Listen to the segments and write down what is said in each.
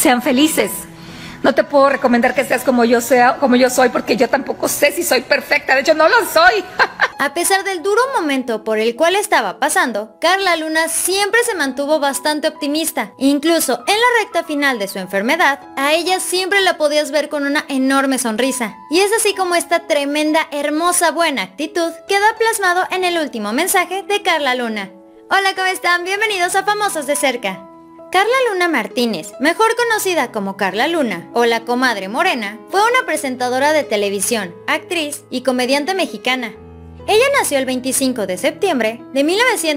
sean felices. No te puedo recomendar que seas como yo soy, porque yo tampoco sé si soy perfecta. De hecho, no lo soy. A pesar del duro momento por el cual estaba pasando, Carla Luna siempre se mantuvo bastante optimista. Incluso en la recta final de su enfermedad, a ella siempre la podías ver con una enorme sonrisa. Y es así como esta tremenda, hermosa, buena actitud queda plasmado en el último mensaje de Carla Luna. Hola, ¿cómo están? Bienvenidos a Famosos de Cerca. Carla Luna Martínez, mejor conocida como Carla Luna o la Comadre Morena, fue una presentadora de televisión, actriz y comediante mexicana. Ella nació el 25 de septiembre de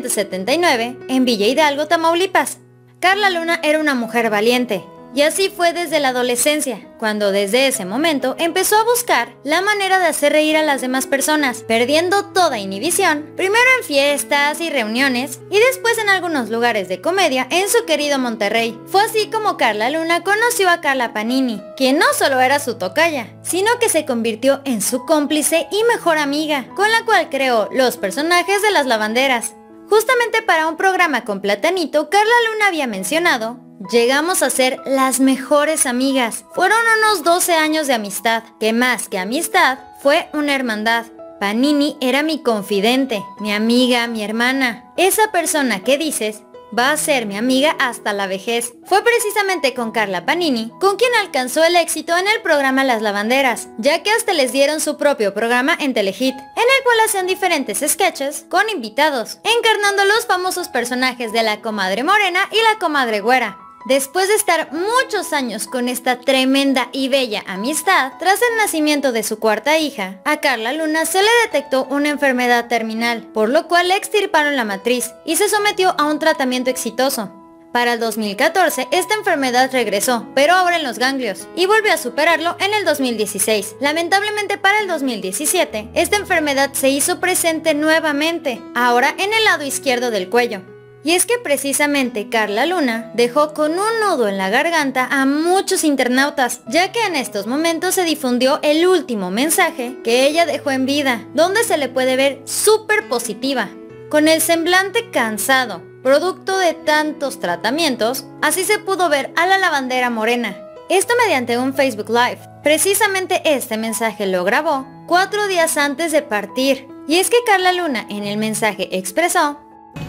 1979 en Villa Hidalgo, Tamaulipas. Carla Luna era una mujer valiente, y así fue desde la adolescencia, cuando desde ese momento empezó a buscar la manera de hacer reír a las demás personas, perdiendo toda inhibición, primero en fiestas y reuniones, y después en algunos lugares de comedia en su querido Monterrey. Fue así como Carla Luna conoció a Carla Panini, quien no solo era su tocaya, sino que se convirtió en su cómplice y mejor amiga, con la cual creó los personajes de las lavanderas. Justamente para un programa con Platanito, Carla Luna había mencionado: llegamos a ser las mejores amigas. Fueron unos 12 años de amistad, que más que amistad, fue una hermandad. Panini era mi confidente, mi amiga, mi hermana. Esa persona que dices va a ser mi amiga hasta la vejez. Fue precisamente con Carla Panini con quien alcanzó el éxito en el programa Las Lavanderas, ya que hasta les dieron su propio programa en Telehit, en el cual hacían diferentes sketches con invitados, encarnando los famosos personajes de la Comadre Morena y la Comadre Güera. Después de estar muchos años con esta tremenda y bella amistad, tras el nacimiento de su cuarta hija, a Carla Luna se le detectó una enfermedad terminal, por lo cual le extirparon la matriz y se sometió a un tratamiento exitoso. Para el 2014, esta enfermedad regresó, pero ahora en los ganglios, y volvió a superarlo en el 2016. Lamentablemente para el 2017, esta enfermedad se hizo presente nuevamente, ahora en el lado izquierdo del cuello. Y es que precisamente Carla Luna dejó con un nudo en la garganta a muchos internautas, ya que en estos momentos se difundió el último mensaje que ella dejó en vida, donde se le puede ver súper positiva, con el semblante cansado, producto de tantos tratamientos. Así se pudo ver a la lavandera morena, esto mediante un Facebook Live. Precisamente este mensaje lo grabó 4 días antes de partir, y es que Carla Luna en el mensaje expresó: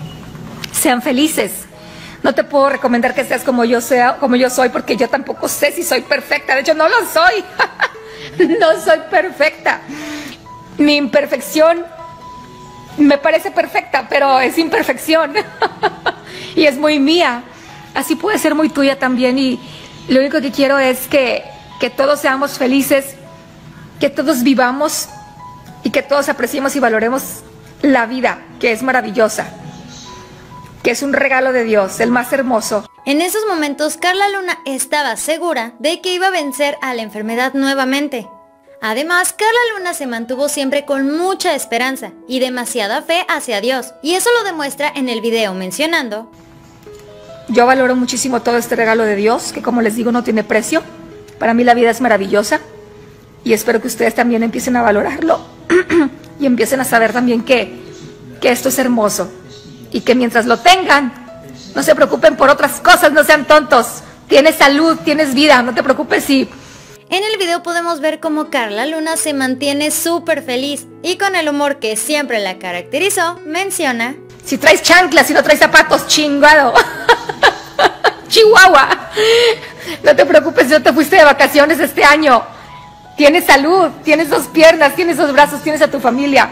sean felices. No te puedo recomendar que seas como yo soy, porque yo tampoco sé si soy perfecta. De hecho, no lo soy. No soy perfecta. Mi imperfección me parece perfecta, pero es imperfección. Y es muy mía. Así puede ser muy tuya también. Y lo único que quiero es que todos seamos felices, que todos vivamos y que todos apreciemos y valoremos la vida, que es maravillosa, que es un regalo de Dios, el más hermoso. En esos momentos, Carla Luna estaba segura de que iba a vencer a la enfermedad nuevamente. Además, Carla Luna se mantuvo siempre con mucha esperanza y demasiada fe hacia Dios, y eso lo demuestra en el video mencionando: yo valoro muchísimo todo este regalo de Dios, que como les digo no tiene precio. Para mí la vida es maravillosa, y espero que ustedes también empiecen a valorarlo y empiecen a saber también que esto es hermoso. Y que mientras lo tengan, no se preocupen por otras cosas, no sean tontos. Tienes salud, tienes vida, no te preocupes si... En el video podemos ver cómo Carla Luna se mantiene súper feliz y con el humor que siempre la caracterizó, menciona: si traes chanclas y no traes zapatos, chingado. Chihuahua. No te preocupes si no te fuiste de vacaciones este año. Tienes salud, tienes 2 piernas, tienes 2 brazos, tienes a tu familia.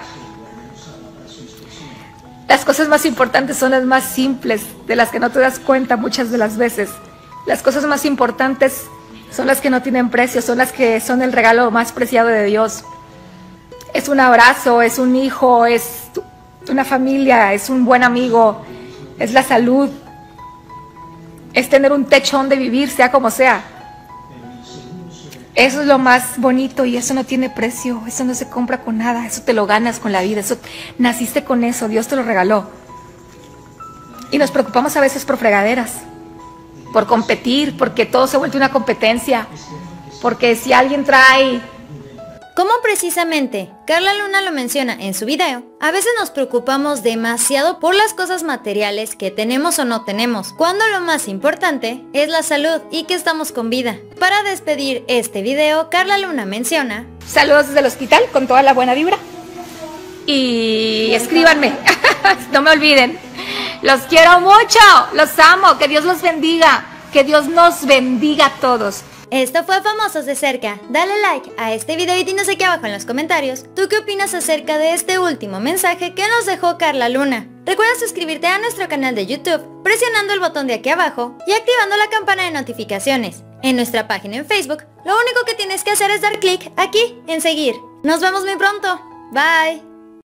Las cosas más importantes son las más simples, de las que no te das cuenta muchas de las veces. Las cosas más importantes son las que no tienen precio, son las que son el regalo más preciado de Dios. Es un abrazo, es un hijo, es una familia, es un buen amigo, es la salud, es tener un techo donde vivir, sea como sea. Eso es lo más bonito y eso no tiene precio, eso no se compra con nada, eso te lo ganas con la vida, eso naciste con eso, Dios te lo regaló. Y nos preocupamos a veces por fregaderas, por competir, porque todo se vuelve una competencia, porque si alguien trae Como precisamente Carla Luna lo menciona en su video, a veces nos preocupamos demasiado por las cosas materiales que tenemos o no tenemos, cuando lo más importante es la salud y que estamos con vida. Para despedir este video, Carla Luna menciona: saludos desde el hospital con toda la buena vibra. Y escríbanme, no me olviden. Los quiero mucho, los amo, que Dios los bendiga, que Dios nos bendiga a todos. Esto fue Famosos de Cerca. Dale like a este video y dinos aquí abajo en los comentarios ¿tú qué opinas acerca de este último mensaje que nos dejó Carla Luna? Recuerda suscribirte a nuestro canal de YouTube presionando el botón de aquí abajo y activando la campana de notificaciones. En nuestra página en Facebook, lo único que tienes que hacer es dar clic aquí en seguir. Nos vemos muy pronto. Bye.